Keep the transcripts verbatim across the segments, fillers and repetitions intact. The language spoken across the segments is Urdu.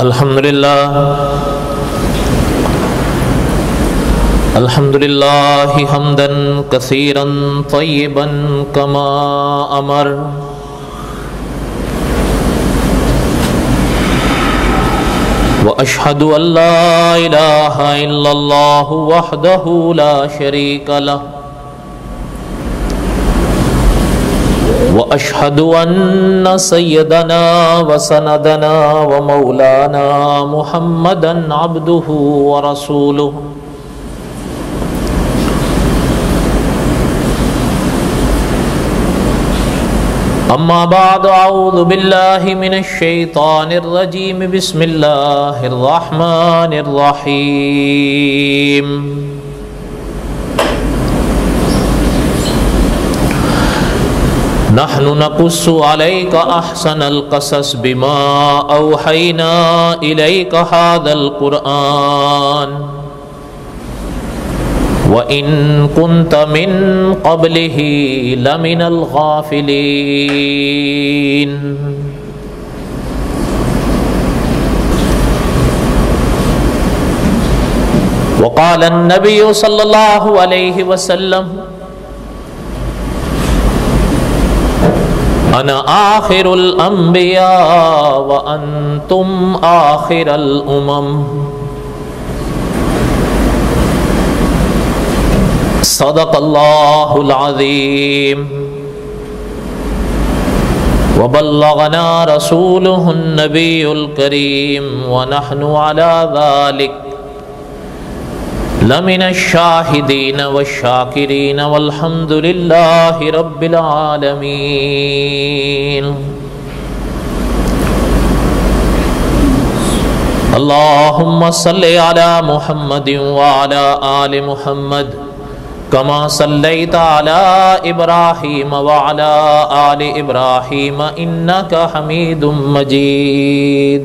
الحمدللہ الحمدللہ حمدا کثیرا طیبا کما امر واشہد ان لا الہ الا اللہ وحدہ لا شریک لہ واشہد ان سیدنا وسندنا ومولانا محمدا عبدہ ورسولہ اما بعد اعوذ باللہ من الشیطان الرجیم بسم اللہ الرحمن الرحیم نحن نقص علیک احسن القصص بما اوحینا الیک هذا القرآن وَإِن كُنْتَ مِن قَبْلِهِ لَمِنَ الْغَافِلِينَ وقال النبي صلى الله عليه وسلم أنا آخر الأنبياء وأنتم آخر الأمم صدق اللہ العظیم وبلغنا رسولہ النبی الکریم ونحن علی ذلک لمن الشاہدین والشاکرین والحمد للہ رب العالمین اللہم صلی علی محمد وعلی آل محمد کما صلیت علی ابراہیم وعلی آل ابراہیم انک حمید مجید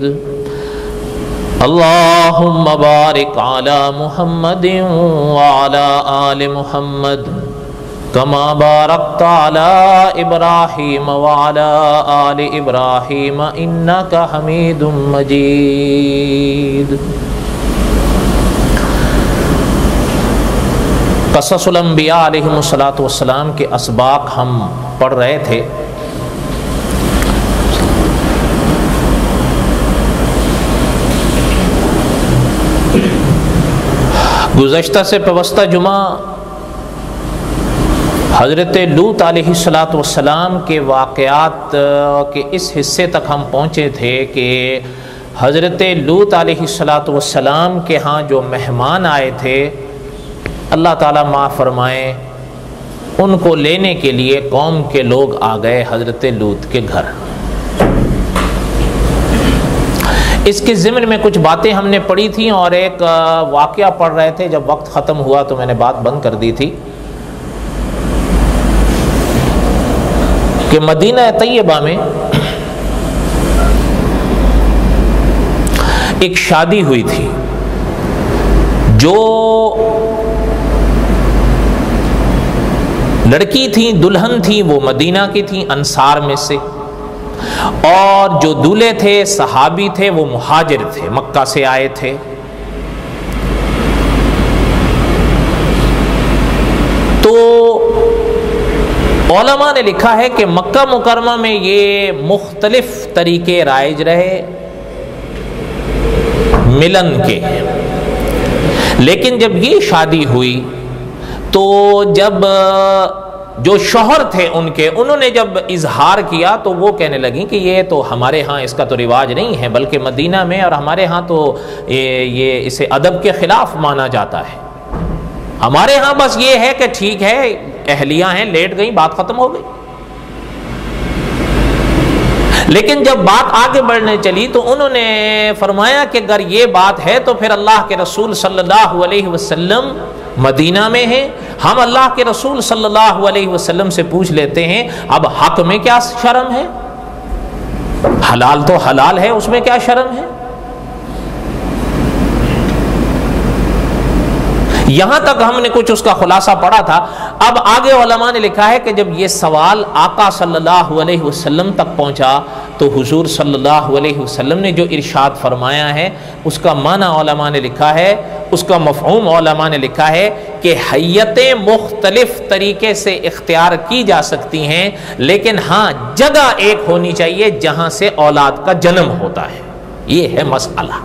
اللہم بارک علی محمد وعلی آل محمد کما بارکت علی ابراہیم وعلی آل ابراہیم انک حمید مجید۔ قصص الانبیاء علیہم الصلاۃ والسلام کے اسباق ہم پڑھ رہے تھے۔ گزشتہ سے پیوستہ جمعہ حضرت لوط علیہ الصلاۃ والسلام کے واقعات کے اس حصے تک ہم پہنچے تھے کہ حضرت لوط علیہ الصلاۃ والسلام کے ہاں جو مہمان آئے تھے اللہ تعالیٰ معاف فرمائے ان کو لینے کے لیے قوم کے لوگ آ گئے حضرت لوط کے گھر۔ اس کے ضمن میں کچھ باتیں ہم نے پڑھی تھیں اور ایک واقعہ پڑھ رہے تھے، جب وقت ختم ہوا تو میں نے بات بند کر دی تھی کہ مدینہ طیبہ میں ایک شادی ہوئی تھی جو لڑکی تھیں، دلہن تھیں، وہ مدینہ کی تھیں، انصار میں سے، اور جو دولہے تھے صحابی تھے وہ مہاجر تھے، مکہ سے آئے تھے۔ تو علماء نے لکھا ہے کہ مکہ مکرمہ میں یہ مختلف طریقے رائج رہے ملن کے، لیکن جب یہ شادی ہوئی تو جب جو شوہر تھے ان کے، انہوں نے جب اظہار کیا تو وہ کہنے لگیں کہ یہ تو ہمارے ہاں اس کا تو رواج نہیں ہے، بلکہ مدینہ میں اور ہمارے ہاں تو یہ اسے ادب کے خلاف مانا جاتا ہے، ہمارے ہاں بس یہ ہے کہ ٹھیک ہے اہلیہ ہیں لیٹ گئیں بات ختم ہو گئی۔ لیکن جب بات آگے بڑھنے چلی تو انہوں نے فرمایا کہ اگر یہ بات ہے تو پھر اللہ کے رسول صلی اللہ علیہ وسلم مدینہ میں ہیں، ہم اللہ کے رسول صلی اللہ علیہ وسلم سے پوچھ لیتے ہیں اب حق میں کیا شرم ہے، حلال تو حلال ہے، اس میں کیا شرم ہے۔ یہاں تک ہم نے کچھ اس کا خلاصہ پڑھا تھا۔ اب آگے علماء نے لکھا ہے کہ جب یہ سوال آقا صلی اللہ علیہ وسلم تک پہنچا تو حضور صلی اللہ علیہ وسلم نے جو ارشاد فرمایا ہے اس کا معنی علماء نے لکھا ہے، اس کا مفہوم علماء نے لکھا ہے کہ حیتیں مختلف طریقے سے اختیار کی جا سکتی ہیں، لیکن ہاں جگہ ایک ہونی چاہیے جہاں سے اولاد کا جنم ہوتا ہے، یہ ہے مسئلہ۔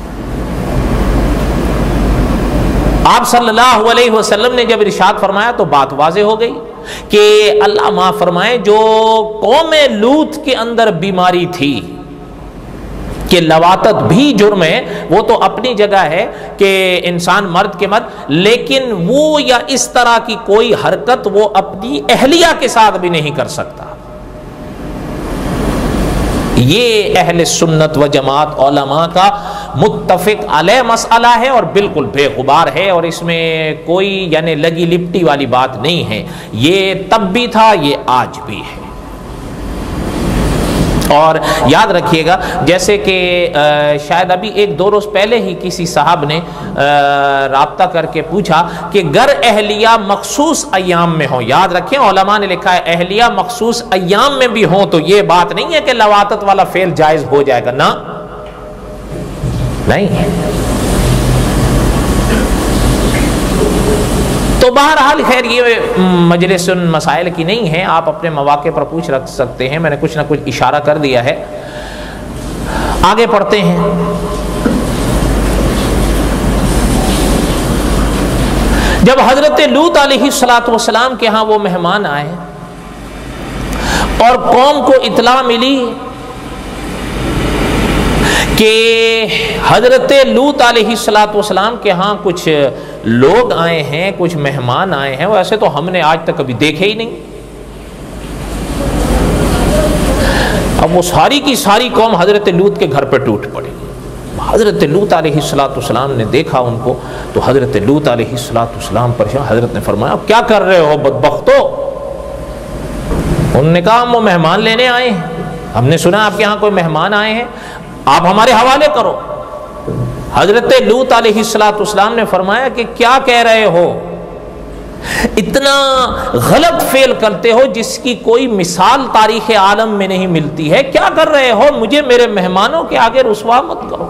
آپ صلی اللہ علیہ وسلم نے جب ارشاد فرمایا تو بات واضح ہو گئی کہ اللہ معاف فرمائے، جو قوم لوط کے اندر بیماری تھی کہ لواطت بھی جرم ہے، وہ تو اپنی جگہ ہے کہ انسان مرد کے مرد، لیکن وہ یا اس طرح کی کوئی حرکت وہ اپنی اہلیہ کے ساتھ بھی نہیں کر سکتا۔ یہ اہل سنت و جماعت علماء کا متفق علیہ مسئلہ ہے اور بالکل بے غبار ہے، اور اس میں کوئی یعنی لگی لپٹی والی بات نہیں ہے۔ یہ تب بھی تھا، یہ آج بھی ہے۔ اور یاد رکھیے گا، جیسے کہ شاید ابھی ایک دو روز پہلے ہی کسی صاحب نے رابطہ کر کے پوچھا کہ گر اہلیہ مخصوص ایام میں ہوں، یاد رکھیں علماء نے لکھا ہے اہلیہ مخصوص ایام میں بھی ہوں، تو یہ بات نہیں ہے کہ لواطت والا فعل جائز ہو جائے گا، نہ نہیں۔ تو بہرحال خیر یہ مجلس مسائل کی نہیں ہے، آپ اپنے مواقع پر پوچھ رکھ سکتے ہیں، میں نے کچھ نہ کچھ اشارہ کر دیا ہے۔ آگے پڑھتے ہیں۔ جب حضرت لوط علیہ الصلوۃ والسلام کے ہاں وہ مہمان آئے اور قوم کو اطلاع ملی کہ حضرت لوط علیہ الصلوۃ والسلام کے ہاں کچھ لوگ آئے ہیں، کچھ مہمان آئے ہیں، ویسے تو ہم نے آج تک کبھی دیکھے ہی نہیں۔ اب وہ ساری کی ساری قوم حضرت لوط کے گھر پہ ٹوٹ پڑی۔ حضرت لوط علیہ الصلوۃ والسلام نے دیکھا ان کو تو حضرت لوط علیہ الصلوۃ والسلام پر حضرت نے فرمایا اب کیا کر رہے ہو بدبختو؟ انہوں نے کہا ہم وہ مہمان لینے آئے ہیں، ہم نے سنا آپ کے ہاں کوئی مہمان آئے ہیں، آپ ہمارے حوالے کرو۔ حضرت لوط علیہ الصلوۃ والسلام نے فرمایا کہ کیا کہہ رہے ہو، اتنا غلط فعل کرتے ہو جس کی کوئی مثال تاریخ عالم میں نہیں ملتی ہے، کیا کر رہے ہو؟ مجھے میرے مہمانوں کے آگے رسوا مت کرو۔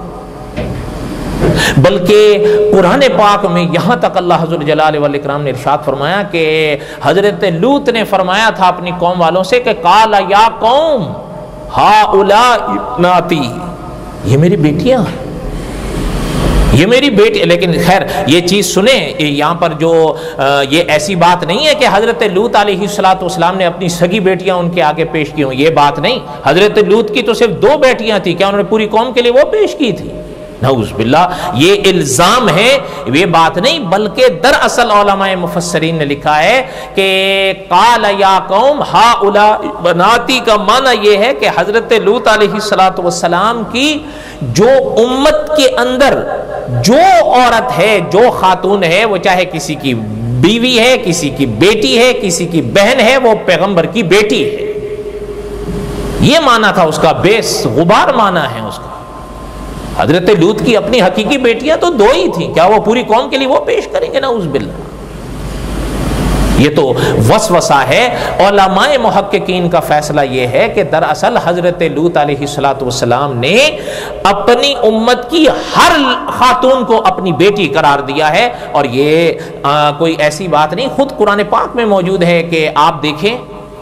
بلکہ قرآن پاک میں یہاں تک اللہ ذو الجلال والاکرام نے ارشاد فرمایا کہ حضرت لوط نے فرمایا تھا اپنی قوم والوں سے کہ قال یا قوم ہؤلاء ابناتی، یہ میری بیٹیاں ہیں، یہ میری بیٹی۔ لیکن خیر یہ چیز سنیں، یہاں پر جو یہ ایسی بات نہیں ہے کہ حضرت لوط علیہ الصلوۃ والسلام نے اپنی سگی بیٹیاں ان کے آگے پیش کی ہوں، یہ بات نہیں۔ حضرت لوط کی تو صرف دو بیٹیاں تھیں، کیا انہوں نے پوری قوم کے لیے وہ پیش کی تھی؟ نعوذ باللہ، یہ الزام ہے، یہ بات نہیں۔ بلکہ دراصل علماء مفسرین نے لکھا ہے کہ قال یا قوم ہؤلاء بناتی کا معنی یہ ہے کہ حضرت لوط علیہ الصلوۃ والسلام کی جو امت کے اندر جو عورت ہے، جو خاتون ہے، وہ چاہے کسی کی بیوی ہے، کسی کی بیٹی ہے، کسی کی بہن ہے، وہ پیغمبر کی بیٹی ہے، یہ معنی تھا اس کا، بیس غبار معنی ہے اس کا۔ حضرت لوط کی اپنی حقیقی بیٹیاں تو دو ہی تھیں، کیا وہ پوری قوم کے لیے وہ پیش کریں گے؟ نعوذ باللہ، یہ تو وسوسہ ہے۔ علماء محققین کا فیصلہ یہ ہے کہ دراصل حضرت لوط علیہ الصلوۃ والسلام نے اپنی امت کی ہر خاتون کو اپنی بیٹی قرار دیا ہے، اور یہ آ, کوئی ایسی بات نہیں، خود قرآن پاک میں موجود ہے کہ آپ دیکھیں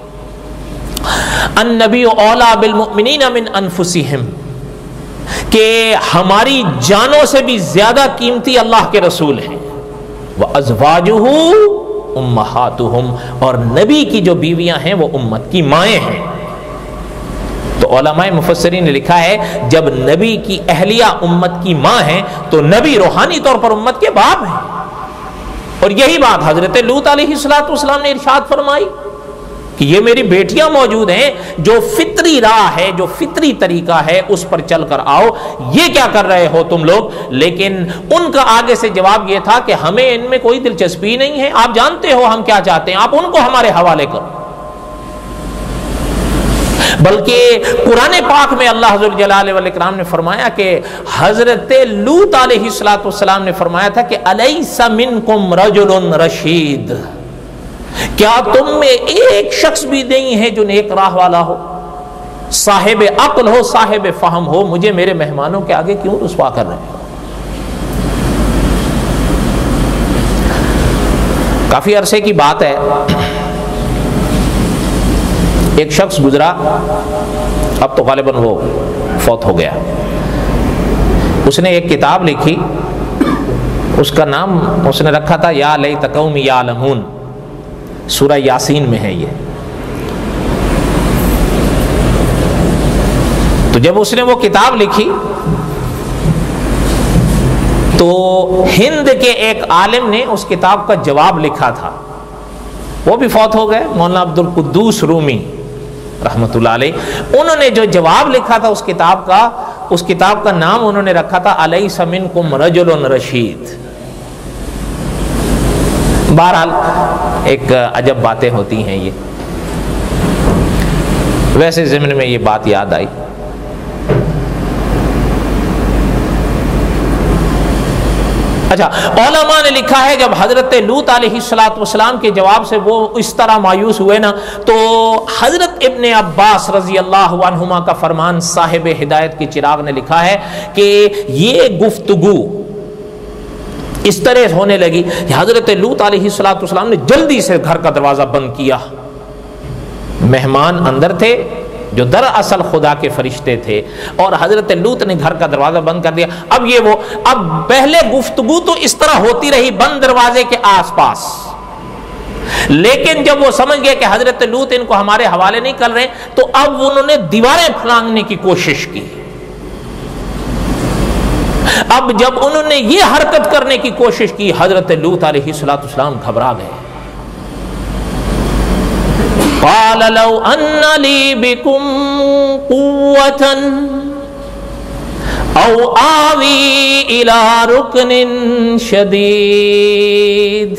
النبی اولیٰ بالمؤمنین من انفسہم، کہ ہماری جانوں سے بھی زیادہ قیمتی اللہ کے رسول ہیں، وَأَزْوَاجُهُ أُمَّهَاتُهُمْ، اور نبی کی جو بیویاں ہیں وہ امت کی مائیں ہیں۔ تو علماء مفسرین نے لکھا ہے جب نبی کی اہلیہ امت کی ماں ہیں تو نبی روحانی طور پر امت کے باپ ہیں، اور یہی بات حضرت لوط علیہ الصلوۃ والسلام نے ارشاد فرمائی کہ یہ میری بیٹیاں موجود ہیں، جو فطری راہ ہے، جو فطری طریقہ ہے اس پر چل کر آؤ، یہ کیا کر رہے ہو تم لوگ؟ لیکن ان کا آگے سے جواب یہ تھا کہ ہمیں ان میں کوئی دلچسپی نہیں ہے، آپ جانتے ہو ہم کیا چاہتے ہیں، آپ ان کو ہمارے حوالے کرو۔ بلکہ قرآن پاک میں اللہ ذو الجلال والاکرام نے فرمایا کہ حضرت لوط علیہ الصلوۃ والسلام نے فرمایا تھا کہ الیس منکم رجل رشید، کیا تم میں ایک شخص بھی نہیں ہے جو نیک راہ والا ہو؟ صاحب عقل ہو, صاحب فہم ہو, مجھے میرے مہمانوں کے آگے کیوں رسوا کر رہے ہو؟ کافی عرصے کی بات ہے, ایک شخص گزرا, اب تو غالباً وہ فوت ہو گیا. اس نے ایک کتاب لکھی, اس کا نام اس نے رکھا تھا یا لیت قومی یعلمون, سورہ یاسین میں ہے یہ. تو جب اس نے وہ کتاب لکھی تو ہند کے ایک عالم نے اس کتاب کا جواب لکھا تھا, وہ بھی فوت ہو گئے, مولانا عبد القدوس رومی رحمۃ اللہ علیہ. انہوں نے جو جواب لکھا تھا اس کتاب کا, اس کتاب کا نام انہوں نے رکھا تھا الیس منکم رجل رشید. بہرحال ایک عجب باتیں ہوتی ہیں یہ. ویسے ضمن میں یہ بات یاد آئی, اچھا علماء نے لکھا ہے جب حضرت لوط علیہ الصلوۃ والسلام کے جواب سے وہ اس طرح مایوس ہوئے نا, تو حضرت ابن عباس رضی اللہ عنہما کا فرمان صاحب ہدایت کی چراغ نے لکھا ہے کہ یہ گفتگو اس طرح ہونے لگی کہ حضرت لوط علیہ الصلوۃ والسلام نے جلدی سے گھر کا دروازہ بند کیا. مہمان اندر تھے جو دراصل خدا کے فرشتے تھے, اور حضرت لوط نے گھر کا دروازہ بند کر دیا. اب یہ وہ اب پہلے گفتگو تو اس طرح ہوتی رہی بند دروازے کے آس پاس, لیکن جب وہ سمجھ گئے کہ حضرت لوط ان کو ہمارے حوالے نہیں کر رہے, تو اب انہوں نے دیواریں پھلانگنے کی کوشش کی. اب جب انہوں نے یہ حرکت کرنے کی کوشش کی, حضرت لوط علیہ الصلوۃ والسلام گھبرا گئے. قال لو ان لی بکم قوة او آوی الى رکن شدید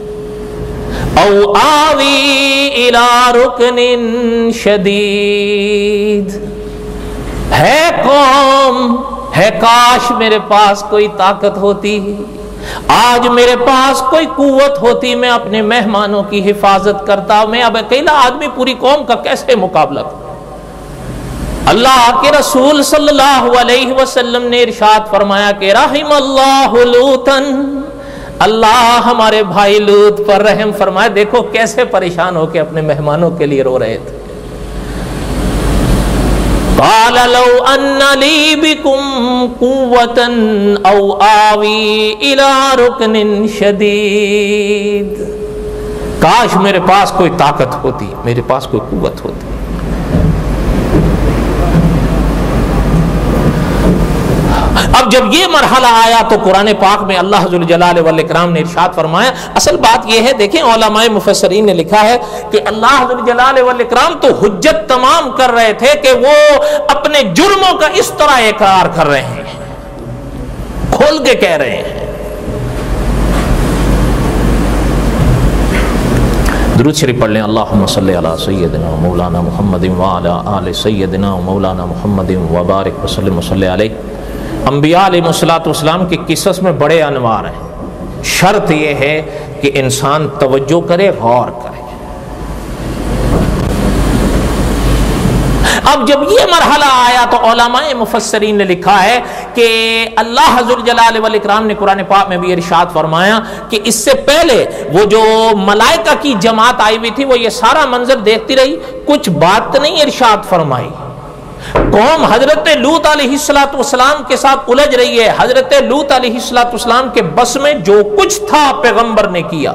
او آوی الى رکن شدید. ہے قوم, ہے کاش میرے پاس کوئی طاقت ہوتی, آج میرے پاس کوئی قوت ہوتی, میں اپنے مہمانوں کی حفاظت کرتا. میں اب اکیلا آدمی پوری قوم کا کیسے مقابلہ کروں؟ اللہ کے رسول صلی اللہ علیہ وسلم نے ارشاد فرمایا کہ رحم اللہ لوطن, اللہ ہمارے بھائی لوط پر رحم فرمائے. دیکھو کیسے پریشان ہو کے اپنے مہمانوں کے لیے رو رہے تھے. قال لو ان لی بکم قوة او آوی الى رکن شدید. کاش میرے پاس کوئی طاقت ہوتی, میرے پاس کوئی قوت ہوتی. اب جب یہ مرحلہ آیا تو قرآن پاک میں اللہ ذو الجلال والاکرام نے ارشاد فرمایا. اصل بات یہ ہے, دیکھیں علماء مفسرین نے لکھا ہے کہ اللہ ذو الجلال والاکرام تو حجت تمام کر رہے تھے کہ وہ اپنے جرموں کا اس طرح اقرار کر رہے ہیں, کھول کے کہہ رہے ہیں. درود شریف پڑھ لیں. اللہم صلی علی سیدنا مولانا محمد وعلی آل سیدنا مولانا محمد وبارک وسلم وصلی علیہ. انبیاء علیہ الصلوۃ والسلام کے قصص میں بڑے انوار ہیں. شرط یہ ہے کہ انسان توجہ کرے, غور کرے. اب جب یہ مرحلہ آیا تو علماء مفسرین نے لکھا ہے کہ اللہ ذو الجلال والاکرام نے قرآن پاک میں بھی ارشاد فرمایا کہ اس سے پہلے وہ جو ملائکہ کی جماعت آئی ہوئی تھی وہ یہ سارا منظر دیکھتی رہی, کچھ بات نہیں ارشاد فرمائی. قوم حضرت لوط علیہ الصلوۃ والسلام کے ساتھ الجھ رہی ہے. حضرت لوط علیہ الصلوۃ والسلام کے بس میں جو کچھ تھا پیغمبر نے کیا,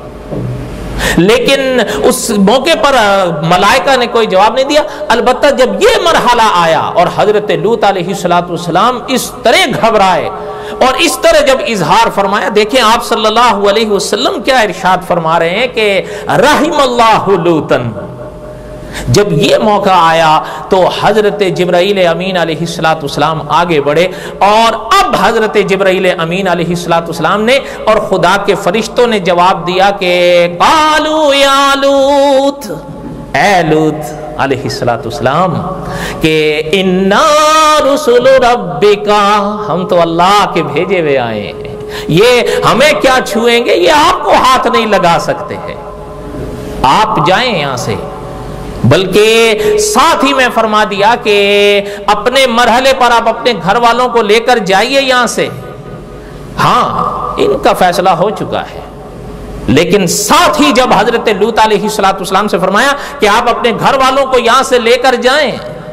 لیکن اس موقع پر ملائکہ نے کوئی جواب نہیں دیا. البتہ جب یہ مرحلہ آیا اور حضرت لوط علیہ الصلوۃ والسلام اس طرح گھبرائے اور اس طرح جب اظہار فرمایا, دیکھیں آپ صلی اللہ علیہ وسلم کیا ارشاد فرما رہے ہیں کہ رحم اللہ لوطن. جب یہ موقع آیا تو حضرت جبرائیل امین علیہ الصلوۃ والسلام آگے بڑھے, اور اب حضرت جبرائیل امین علیہ الصلوۃ والسلام نے اور خدا کے فرشتوں نے جواب دیا کہ قالوا یا لوط, اے لوط علیہ الصلوۃ والسلام, کہ انا رسول ربک, ہم تو اللہ کے بھیجے ہوئے آئے ہیں, یہ ہمیں کیا چھوئیں گے, یہ آپ کو ہاتھ نہیں لگا سکتے ہیں, آپ جائیں یہاں سے. بلکہ ساتھ ہی میں فرما دیا کہ اپنے مرحلے پر آپ اپنے گھر والوں کو لے کر جائیے یہاں سے، ہاں ان کا فیصلہ ہو چکا ہے، لیکن ساتھ ہی جب حضرت لوط علیہ الصلوۃ والسلام سے فرمایا کہ آپ اپنے گھر والوں کو یہاں سے لے کر جائیں،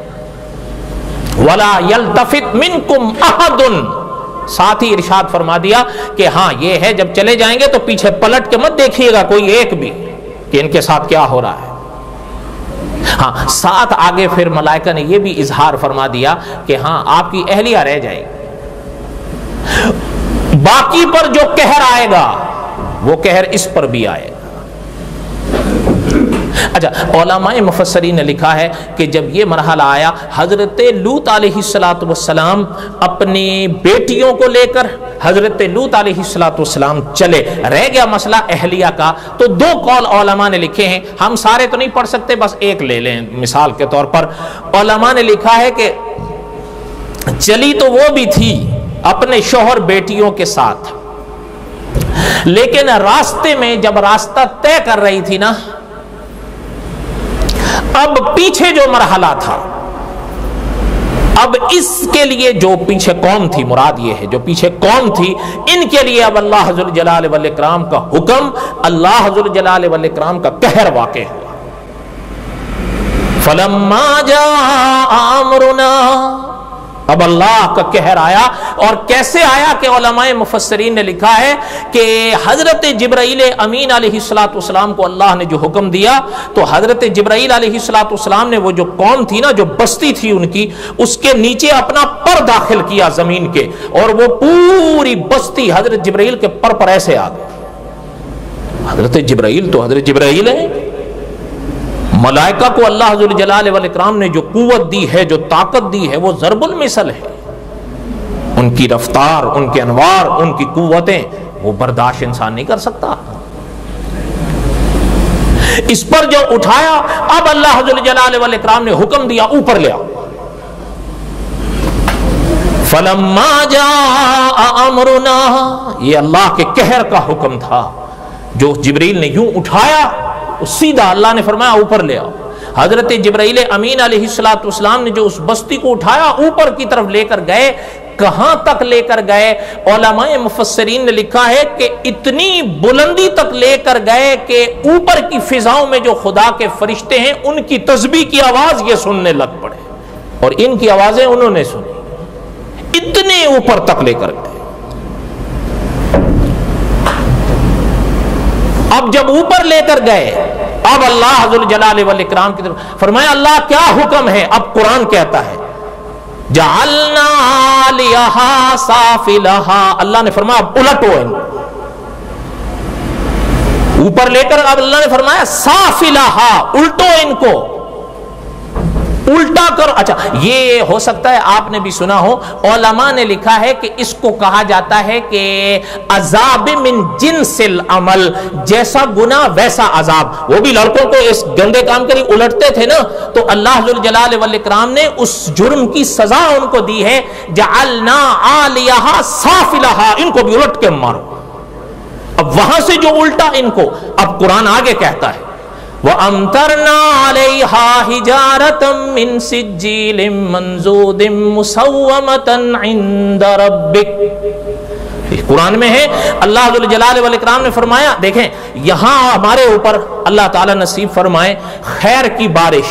وَلَا يَلْتَفِتْ مِنْكُمْ أَحَدٌ، ساتھ ہی ارشاد فرما دیا کہ ہاں یہ ہے جب چلے جائیں گے تو پیچھے پلٹ کے مت دیکھیے گا کوئی ایک بھی کہ ان کے ساتھ کیا ہو رہا ہے۔ ہاں ساتھ آگے پھر ملائکہ نے یہ بھی اظہار فرما دیا کہ ہاں آپ کی اہلیہ رہ جائے گی، باقی پر جو قہر آئے گا وہ قہر اس پر بھی آئے گا۔ اچھا، علماء مفسرین نے لکھا ہے کہ جب یہ مرحلہ آیا، حضرت لوط علیہ الصلوۃ والسلام اپنی بیٹیوں کو لے کر حضرت لوط علیہ الصلوۃ والسلام چلے، رہ گیا مسئلہ اہلیہ کا، تو دو قول علماء نے لکھے ہیں، ہم سارے تو نہیں پڑھ سکتے، بس ایک لے لیں مثال کے طور پر۔ علماء نے لکھا ہے کہ چلی تو وہ بھی تھی اپنے شوہر بیٹیوں کے ساتھ، لیکن راستے میں جب راستہ طے کر رہی تھی نا، اب پیچھے جو مرحلہ تھا، اب اس کے لیے جو پیچھے قوم تھی، مراد یہ ہے جو پیچھے قوم تھی، ان کے لیے اب اللہ ذوالجلال والاکرام کا حکم، اللہ ذوالجلال والاکرام کا قہر واقع ہوا۔ فَلَمَّا جَاءَ أَمْرُنَا، اب اللہ کا قہر آیا، اور کیسے آیا کہ علماء مفسرین نے لکھا ہے کہ حضرت جبرائیل امین علیہ الصلوۃ والسلام کو اللہ نے جو حکم دیا، تو حضرت جبرائیل علیہ الصلوۃ والسلام نے وہ جو قوم تھی نا، جو بستی تھی ان کی، اس کے نیچے اپنا پر داخل کیا زمین کے، اور وہ پوری بستی حضرت جبرائیل کے پر پر ایسے آ گئی۔ حضرت جبرائیل تو حضرت جبرائیل ہے، ملائکہ کو اللہ ذوالجلال والاکرام نے جو قوت دی ہے، جو طاقت دی ہے، وہ ضرب المثل ہے، ان کی رفتار، ان کے انوار، ان کی قوتیں وہ برداشت انسان نہیں کر سکتا۔ اس پر جو اٹھایا، اب اللہ ذوالجلال والاکرام نے حکم دیا اوپر لے آؤ۔ فَلَمَّا جَاءَ أَمْرُنَا، یہ اللہ کے قہر کا حکم تھا، جو جبرائیل نے یوں اٹھایا، سیدھا اللہ نے فرمایا اوپر لے آؤ۔ حضرت جبرائیل امین علیہ الصلوۃ والسلام نے جو اس بستی کو اٹھایا، اوپر کی طرف لے کر گئے۔ کہاں تک لے کر گئے؟ علماء مفسرین نے لکھا ہے کہ اتنی بلندی تک لے کر گئے کہ اوپر کی فضاؤں میں جو خدا کے فرشتے ہیں، ان کی تسبیح کی آواز یہ سننے لگ پڑے، اور ان کی آوازیں انہوں نے سنی، اتنے اوپر تک لے کر گئے۔ اب جب اوپر لے کر گئے، اب اللہ ذوالجلال والاکرام کی طرف فرمایا اللہ کیا حکم ہے؟ اب قرآن کہتا ہے جعلنا علیہا سافلہا، اللہ نے فرمایا اب الٹو ان، اوپر لے کر اب اللہ نے فرمایا سافلہا، الٹو ان کو، الٹا کرو۔ اچھا، یہ ہو سکتا ہے آپ نے بھی سنا ہو، علماء نے لکھا ہے کہ اس کو کہا جاتا ہے کہ عذاب من جنس العمل، جیسا گناہ ویسا عذاب۔ وہ بھی لڑکوں کو اس گندے کام کے لیے الٹتے تھے نا، تو اللہ ذوالجلال والاکرام نے اس جرم کی سزا ان کو دی ہے، جعلنا عالیہا سافلہا، ان کو بھی الٹ کے مارو۔ اب وہاں سے جو الٹا ان کو، اب قرآن آگے کہتا ہے وَأَمْطَرْنَا عَلَيْهَا حِجَارَةً مِّن سِجِّيلٍ مَّنضُودٍ مُّسَوَّمَةً عِندَ رَبِّكَ، قرآن میں ہے۔ اللہ ذوالجلال والاکرام نے فرمایا، دیکھیں یہاں ہمارے اوپر اللہ تعالیٰ نصیب فرمائے خیر کی بارش۔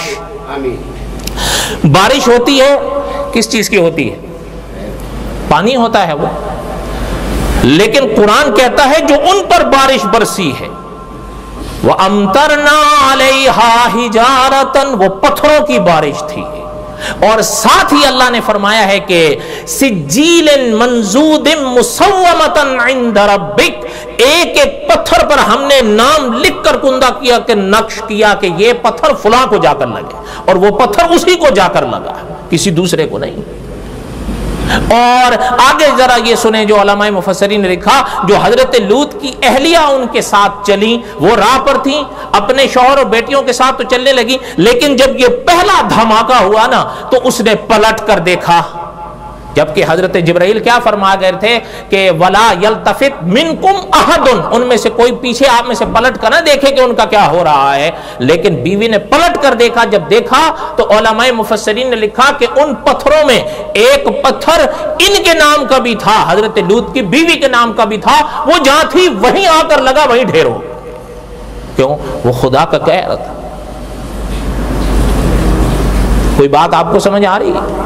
بارش ہوتی ہے کس چیز کی ہوتی ہے؟ پانی ہوتا ہے وہ، لیکن قرآن کہتا ہے جو ان پر بارش برسی ہے، وَأَمْطَرْنَا عَلَيْهَا حِجَارَةً، وہ پتھروں کی بارش تھی، اور ساتھ ہی اللہ نے فرمایا ہے کہ سِجِّيلٍ مَّنضُودٍ مُّسَوَّمَةً عِندَ رَبِّكَ، ایک ایک پتھر پر ہم نے نام لکھ کر کندہ کیا کہ نقش کیا کہ یہ پتھر فلاں کو جا کر لگے، اور وہ پتھر اسی کو جا کر لگا، کسی دوسرے کو نہیں۔ اور آگے ذرا یہ سنیں جو علماء مفسرین نے لکھا، جو حضرت لوط کی اہلیہ ان کے ساتھ چلی، وہ راہ پر تھیں، اپنے شوہر اور بیٹیوں کے ساتھ تو چلنے لگی، لیکن جب یہ پہلا دھماکہ ہوا نا تو اس نے پلٹ کر دیکھا جبکہ حضرت جبرائیل کیا فرما گئے تھے کہ ولا یلتفت منکم احد، ان میں سے کوئی پیچھے آپ میں سے پلٹ کر نہ دیکھے کہ ان کا کیا ہو رہا ہے. لیکن بیوی نے پلٹ کر دیکھا. جب دیکھا تو علماء مفسرین نے لکھا کہ ان پتھروں میں ایک پتھر ان کے نام کا بھی تھا، حضرت لوط کی بیوی کے نام کا بھی تھا. وہ جہاں تھی وہیں آ کر لگا، وہیں ڈھیر ہو. کیوں؟ وہ خدا کا قہر تھا. کوئی بات آپ کو سمجھ آ رہی ہے؟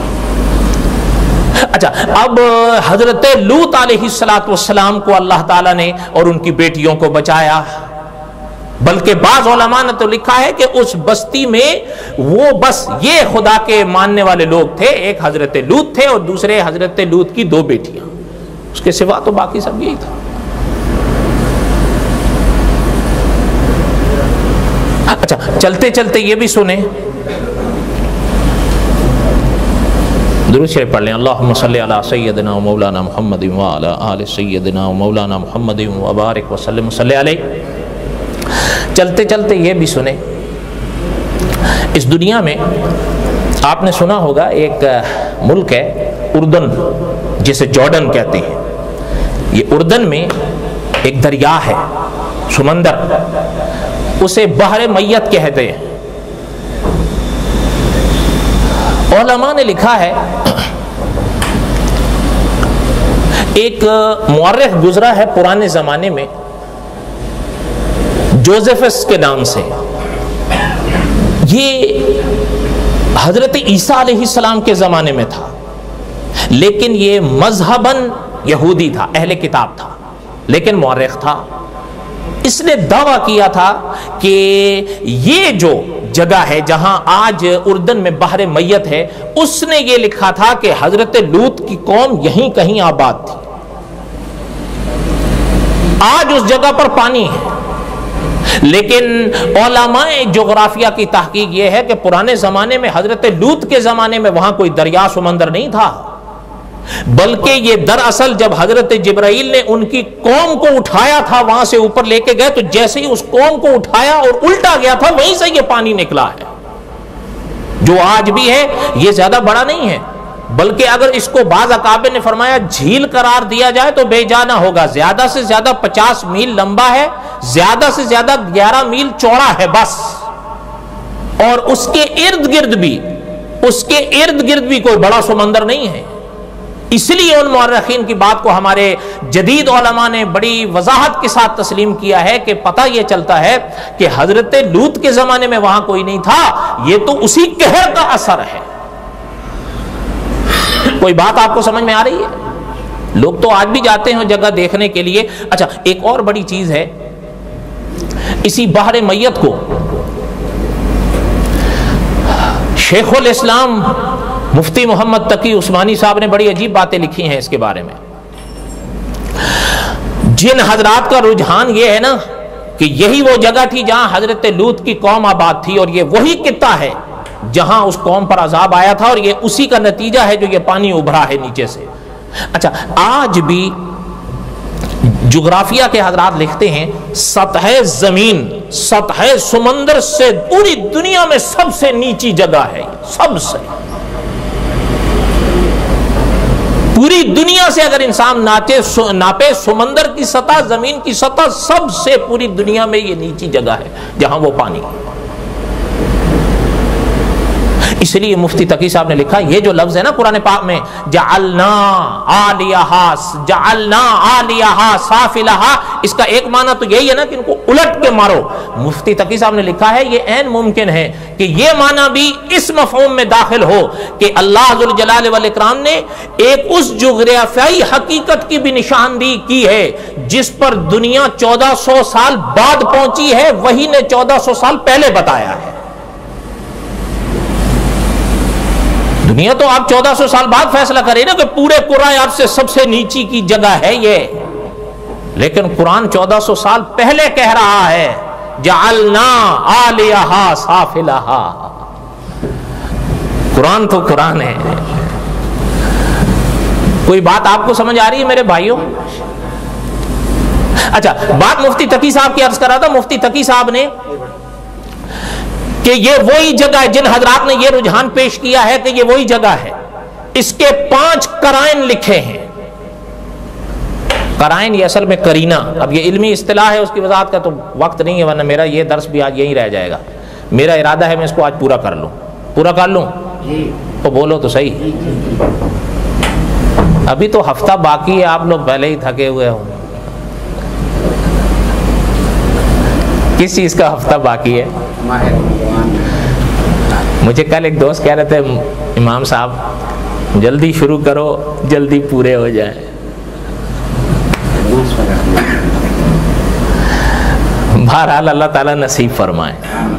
اچھا، اب حضرت لوط علیہ الصلوۃ والسلام کو اللہ تعالیٰ نے اور ان کی بیٹیوں کو بچایا. بلکہ بعض علماء نے تو لکھا ہے کہ اس بستی میں وہ بس یہ خدا کے ماننے والے لوگ تھے. ایک حضرت لوط تھے اور دوسرے حضرت لوط کی دو بیٹیاں. اس کے سوا تو باقی سب یہی تھا. اچھا، چلتے چلتے یہ بھی سنیں، درود شریف پڑھ لیں. اللہم صلی علی سیدنا و مولانا محمد و علی آل سیدنا و مولانا محمد و بارک وسلم صلی علیہ. چلتے چلتے یہ بھی سنیں، اس دنیا میں آپ نے سنا ہوگا ایک ملک ہے اردن، جسے جارڈن کہتے ہیں. یہ اردن میں ایک دریا ہے، سمندر، اسے بحر میت کہتے ہیں. علماء نے لکھا ہے، ایک مورخ گزرا ہے پرانے زمانے میں جوزفس کے نام سے. یہ حضرت عیسیٰ علیہ السلام کے زمانے میں تھا، لیکن یہ مذہباً یہودی تھا، اہل کتاب تھا، لیکن مورخ تھا. اس نے دعویٰ کیا تھا کہ یہ جو جگہ ہے جہاں آج اردن میں بحر میت ہے، اس نے یہ لکھا تھا کہ حضرت لوط کی قوم یہیں کہیں آباد تھی. آج اس جگہ پر پانی ہے، لیکن علماء جغرافیہ کی تحقیق یہ ہے کہ پرانے زمانے میں حضرت لوط کے زمانے میں وہاں کوئی دریا سمندر نہیں تھا، بلکہ یہ دراصل جب حضرت جبرائیل نے ان کی قوم کو اٹھایا تھا وہاں سے اوپر لے کے گئے، تو جیسے ہی اس قوم کو اٹھایا اور الٹا گیا تھا، وہیں سے یہ پانی نکلا ہے. جو آج بھی ہے یہ زیادہ بڑا نہیں ہے، بلکہ اگر اس کو بعض اکابر نے فرمایا جھیل قرار دیا جائے تو بے جانا ہوگا. زیادہ سے زیادہ پچاس میل لمبا ہے، زیادہ سے زیادہ گیارہ میل چوڑا ہے بس. اور اس کے ارد گرد بھی اس کے ارد گرد بھی کوئی بڑا سمندر نہیں ہے. اس لیے ان مورخین کی بات کو ہمارے جدید علماء نے بڑی وضاحت کے ساتھ تسلیم کیا ہے کہ پتہ یہ چلتا ہے کہ حضرت لوط کے زمانے میں وہاں کوئی نہیں تھا، یہ تو اسی قہر کا اثر ہے. کوئی بات آپ کو سمجھ میں آ رہی ہے؟ لوگ تو آج بھی جاتے ہیں جگہ دیکھنے کے لیے. اچھا، ایک اور بڑی چیز ہے، اسی بحر میت کو شیخ الاسلام مفتی محمد تقی عثمانی صاحب نے بڑی عجیب باتیں لکھی ہیں اس کے بارے میں. جن حضرات کا رجحان یہ ہے نا کہ یہی وہ جگہ تھی جہاں حضرت لوط کی قوم آباد تھی، اور یہ وہی قطعہ ہے جہاں اس قوم پر عذاب آیا تھا، اور یہ اسی کا نتیجہ ہے جو یہ پانی ابھرا ہے نیچے سے. اچھا، آج بھی جغرافیہ کے حضرات لکھتے ہیں سطح زمین، سطح سمندر سے پوری دنیا میں سب سے نیچی جگہ ہے. سب سے پوری دنیا سے اگر انسان ناچے ناپے سمندر کی سطح، زمین کی سطح، سب سے پوری دنیا میں یہ نیچی جگہ ہے جہاں وہ پانی. اس لیے مفتی تقی صاحب نے لکھا یہ جو لفظ ہے نا قرآن پاک میں جعلنا عالیہا جعلنا عالیہا سافلہا، اس کا ایک معنی تو یہی ہے نا کہ ان کو الٹ کے مارو. مفتی تقی صاحب نے لکھا ہے یہ عین ممکن ہے کہ یہ معنی بھی اس مفہوم میں داخل ہو کہ اللہ ذوالجلال والاکرام نے ایک اس جغرافیائی حقیقت کی بھی نشاندہی کی ہے جس پر دنیا چودہ سو سال بعد پہنچی ہے، وہی نے چودہ سو سال پہلے بتایا ہے. دنیا تو آپ چودہ سو سال بعد فیصلہ کرے نا کہ پورے قرآن آپ سے سب سے نیچی کی جگہ ہے یہ، لیکن قرآن چودہ سو سال پہلے کہہ رہا ہے جعلنا عالیہا سافلہا. قرآن تو قرآن ہے. کوئی بات آپ کو سمجھ آ رہی ہے میرے بھائیوں؟ اچھا، بات مفتی تقی صاحب کی عرض کر رہا تھا. مفتی تقی صاحب نے کہ یہ وہی جگہ ہے، جن حضرات نے یہ رجحان پیش کیا ہے کہ یہ وہی جگہ ہے، اس کے پانچ قرائن لکھے ہیں. قرائن یہ اصل میں کرینہ، اب یہ علمی اصطلاح ہے، اس کی وضاحت کا تو وقت نہیں ہے، ورنہ میرا یہ درس بھی آج یہیں رہ جائے گا. میرا ارادہ ہے میں اس کو آج پورا کر لوں. پورا کر لوں تو بولو تو صحیح. ابھی تو ہفتہ باقی ہے، آپ لوگ پہلے ہی تھکے ہوئے ہوں. کس چیز کا ہفتہ باقی ہے؟ مجھے کل ایک دوست کہہ رہے تھے امام صاحب جلدی شروع کرو جلدی پورے ہو جائیں. بہرحال اللہ تعالیٰ نصیب فرمائے.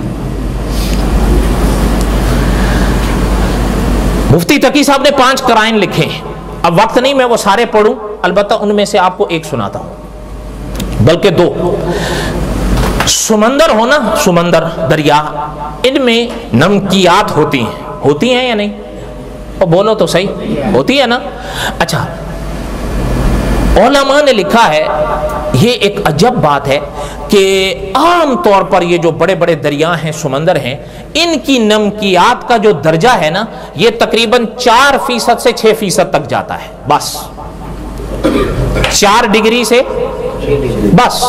مفتی تقی صاحب نے پانچ قرائن لکھے ہیں. اب وقت نہیں میں وہ سارے پڑھوں، البتہ ان میں سے آپ کو ایک سناتا ہوں، بلکہ دو. سمندر ہونا، سمندر دریا، ان میں نمکیات ہوتی ہیں. ہوتی ہیں یا نہیں؟ اور بولو تو صحیح، ہوتی ہے نا. اچھا، علماء نے لکھا ہے یہ ایک عجب بات ہے کہ عام طور پر یہ جو بڑے بڑے دریا ہیں، سمندر ہیں، ان کی نمکیات کا جو درجہ ہے نا یہ تقریباً چار فیصد سے چھ فیصد تک جاتا ہے. بس چار ڈگری سے بس.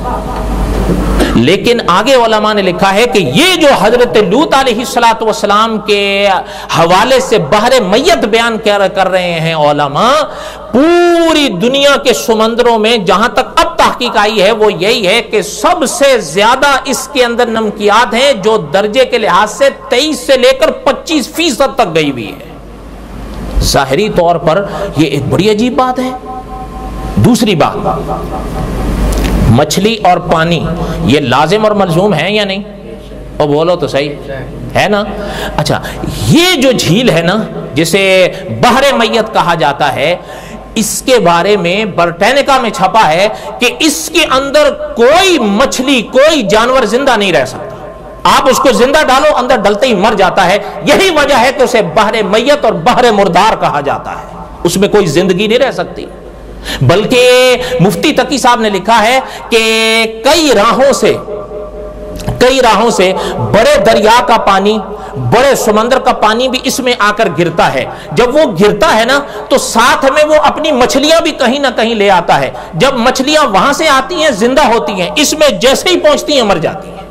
لیکن آگے علماء نے لکھا ہے کہ یہ جو حضرت لوط علیہ الصلوۃ والسلام کے حوالے سے بحر میت بیان کر رہے ہیں علماء، پوری دنیا کے سمندروں میں جہاں تک اب تحقیق آئی ہے وہ یہی ہے کہ سب سے زیادہ اس کے اندر نمکیات ہیں جو درجے کے لحاظ سے تیئیس سے لے کر پچیس فیصد تک گئی ہوئی ہے. ظاہری طور پر یہ ایک بڑی عجیب بات ہے. دوسری بات، مچھلی اور پانی یہ لازم اور ملزوم ہیں یا نہیں؟ اور بولو تو صحیح ہے نا. اچھا، یہ جو جھیل ہے نا جسے بحر میت کہا جاتا ہے، اس کے بارے میں برٹینیکا میں چھپا ہے کہ اس کے اندر کوئی مچھلی کوئی جانور زندہ نہیں رہ سکتا. آپ اس کو زندہ ڈالو اندر ڈلتے ہی مر جاتا ہے. یہی وجہ ہے کہ اسے بحر میت اور بحر مردار کہا جاتا ہے. اس میں کوئی زندگی نہیں رہ سکتی. بلکہ مفتی تقی صاحب نے لکھا ہے کہ کئی راہوں سے کئی راہوں سے بڑے دریا کا پانی، بڑے سمندر کا پانی بھی اس میں آ کر گرتا ہے. جب وہ گرتا ہے نا تو ساتھ میں وہ اپنی مچھلیاں بھی کہیں نہ کہیں لے آتا ہے. جب مچھلیاں وہاں سے آتی ہیں زندہ ہوتی ہیں، اس میں جیسے ہی پہنچتی ہیں مر جاتی ہیں.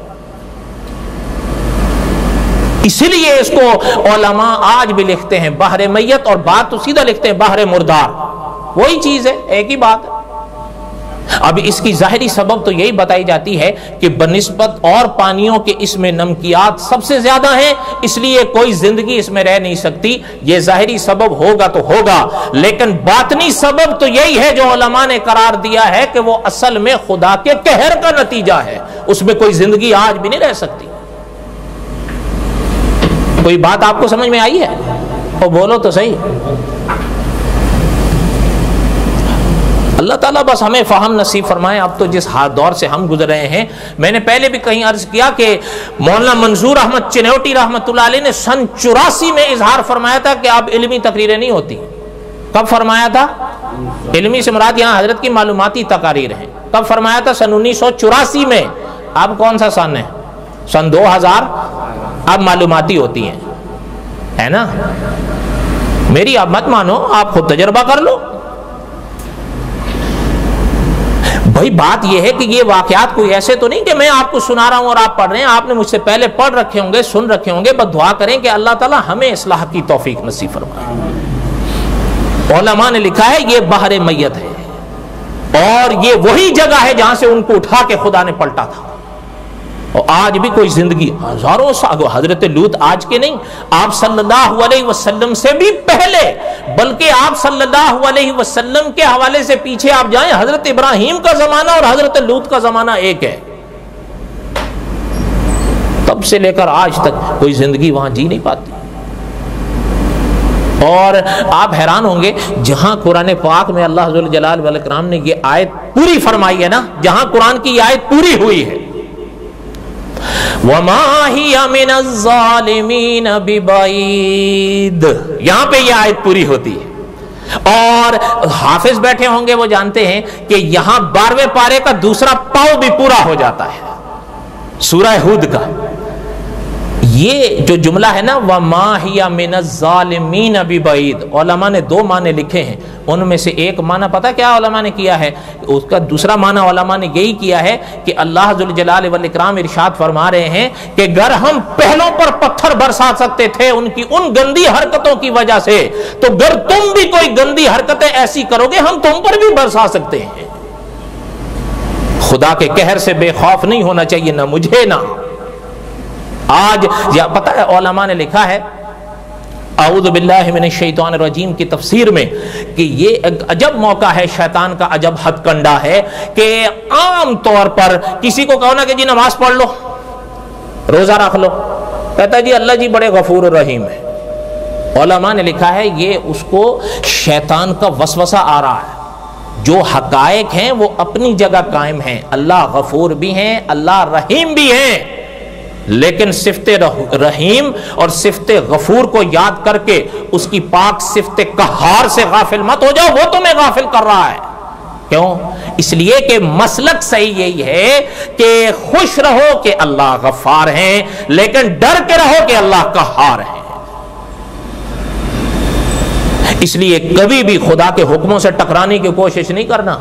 اسی لیے اس کو علماء آج بھی لکھتے ہیں بحر میت، اور بات تو سیدھا لکھتے ہیں بحر مردار. وہی چیز ہے، ایک ہی بات ہے. اب اس کی ظاہری سبب تو یہی بتائی جاتی ہے کہ بنسبت اور پانیوں کے اس میں نمکیات سب سے زیادہ ہیں، اس لیے کوئی زندگی اس میں رہ نہیں سکتی. یہ ظاہری سبب ہوگا تو ہوگا، لیکن باطنی سبب تو یہی ہے جو علماء نے قرار دیا ہے کہ وہ اصل میں خدا کے قہر کا نتیجہ ہے. اس میں کوئی زندگی آج بھی نہیں رہ سکتی. کوئی بات آپ کو سمجھ میں آئی ہے؟ اور بولو تو صحیح. اللہ تعالیٰ بس ہمیں فہم نصیب فرمائے. اب تو جس دور سے ہم گزر رہے ہیں، میں نے پہلے بھی کہیں عرض کیا کہ مولانا منظور احمد چنوٹی رحمۃ اللہ علیہ نے سن چوراسی میں اظہار فرمایا تھا کہ اب علمی تقریریں نہیں ہوتی. کب فرمایا تھا؟ علمی سے مراد یہاں حضرت کی معلوماتی تقاریر ہیں. کب فرمایا تھا؟ سن انیس سو چوراسی میں. اب کون سا سن ہے؟ سن دو ہزار. اب معلوماتی ہوتی ہیں، ہے نا. میری اب مت مانو، آپ خود تجربہ کر لو. بھائی بات یہ ہے کہ یہ واقعات کوئی ایسے تو نہیں کہ میں آپ کو سنا رہا ہوں اور آپ پڑھ رہے ہیں. آپ نے مجھ سے پہلے پڑھ رکھے ہوں گے، سن رکھے ہوں گے. بس دعا کریں کہ اللہ تعالیٰ ہمیں اصلاح کی توفیق نصیب فرمائے. علماء نے لکھا ہے یہ بحر میت ہے، اور یہ وہی جگہ ہے جہاں سے ان کو اٹھا کے خدا نے پلٹا تھا. اور آج بھی کوئی زندگی ہزاروں سال، حضرت لوط آج کے نہیں، آپ صلی اللہ علیہ وسلم سے بھی پہلے، بلکہ آپ صلی اللہ علیہ وسلم کے حوالے سے پیچھے آپ جائیں، حضرت ابراہیم کا زمانہ اور حضرت لوط کا زمانہ ایک ہے. تب سے لے کر آج تک کوئی زندگی وہاں جی نہیں پاتی. اور آپ حیران ہوں گے جہاں قرآن پاک میں اللہ ذو الجلال والاکرام نے یہ آیت پوری فرمائی ہے نا، جہاں قرآن کی یہ آیت پوری ہوئی ہے، وَمَا هِيَ مِنَ الظَّالِمِينَ بِبَعِيدٍ، یہاں پہ یہ آیت پوری ہوتی ہے. اور حافظ بیٹھے ہوں گے وہ جانتے ہیں کہ یہاں بارہویں پارے کا دوسرا پاؤ بھی پورا ہو جاتا ہے سورہ ہود کا. یہ جو جملہ ہے نا وَمَا هِيَ مِنَ الظَّالِمِينَ بِبَعِيدٍ، علماء نے دو معنی لکھے ہیں، ان میں سے ایک معنی پتہ کیا علماء نے کیا ہے؟ اس کا دوسرا معنی علماء نے یہی کیا ہے کہ اللہ ذوالجلال والاکرام ارشاد فرما رہے ہیں کہ اگر ہم پہلوں پر پتھر برسا سکتے تھے ان کی ان گندی حرکتوں کی وجہ سے، تو اگر تم بھی کوئی گندی حرکتیں ایسی کرو گے ہم تم پر بھی برسا سکتے ہیں۔ خدا کے قہر سے بے خوف نہیں ہونا چاہیے، نہ مجھے نہ آج۔ یا پتہ ہے علماء نے لکھا ہے اعوذ باللہ من الشیطان الرجیم کی تفسیر میں کہ یہ عجب موقع ہے، شیطان کا عجب ہتھ کنڈا ہے کہ عام طور پر کسی کو کہو نا کہ جی نماز پڑھ لو، روزہ رکھ لو، کہتا ہے جی اللہ جی بڑے غفور الرحیم ہے۔ علماء نے لکھا ہے یہ اس کو شیطان کا وسوسہ آ رہا ہے۔ جو حقائق ہیں وہ اپنی جگہ قائم ہیں، اللہ غفور بھی ہیں، اللہ رحیم بھی ہیں، لیکن صفت رحیم اور صفت غفور کو یاد کر کے اس کی پاک صفت قہار سے غافل مت ہو جاؤ، وہ تمہیں غافل کر رہا ہے۔ کیوں؟ اس لیے کہ مسلک صحیح یہی ہے کہ خوش رہو کہ اللہ غفار ہیں، لیکن ڈر کے رہو کہ اللہ قہار ہیں۔ اس لیے کبھی بھی خدا کے حکموں سے ٹکرانے کی کوشش نہیں کرنا۔